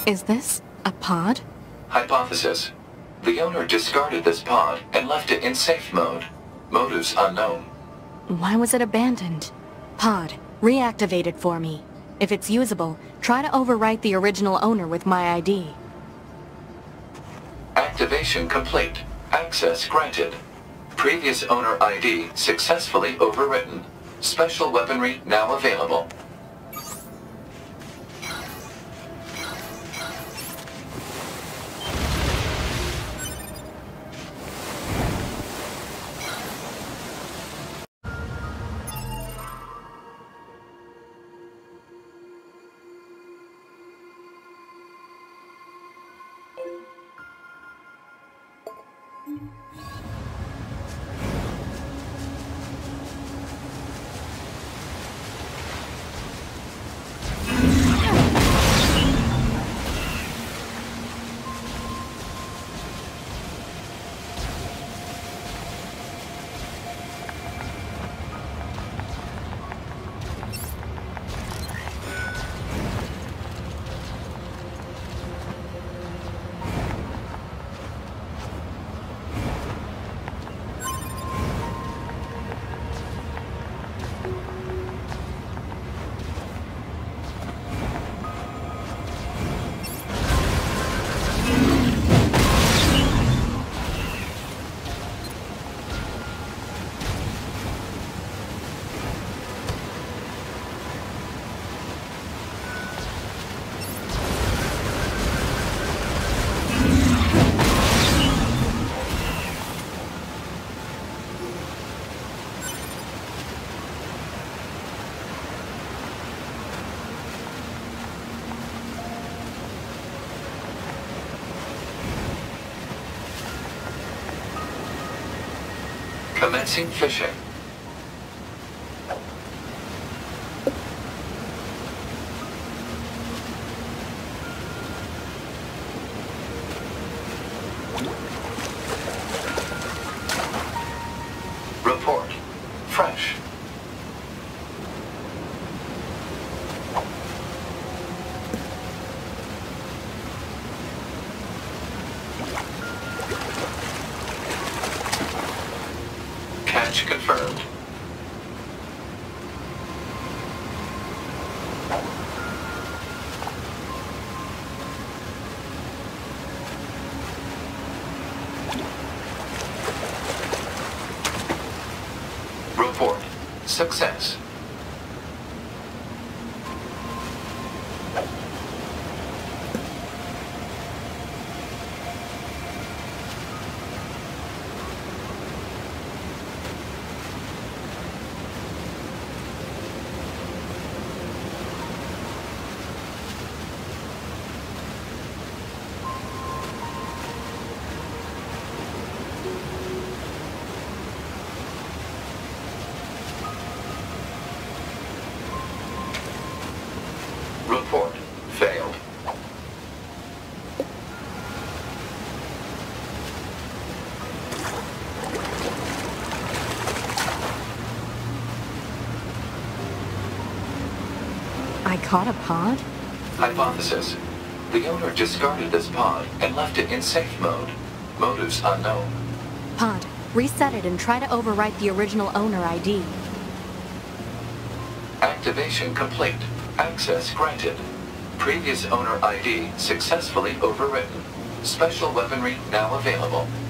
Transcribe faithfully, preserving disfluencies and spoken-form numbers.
Is this a pod? Hypothesis. The owner discarded this pod and left it in safe mode. Motives unknown. Why was it abandoned? Pod, reactivate it for me. If it's usable, try to overwrite the original owner with my I D. Activation complete. Access granted. Previous owner I D successfully overwritten. Special weaponry now available. Commencing fishing. Report. Fresh. Catch confirmed. Report. Success. Report. Failed. I caught a pod? Hypothesis. The owner discarded this pod and left it in safe mode. Motives unknown. Pod, reset it and try to overwrite the original owner I D. Activation complete. Access granted. Previous owner I D successfully overwritten. Special weaponry now available.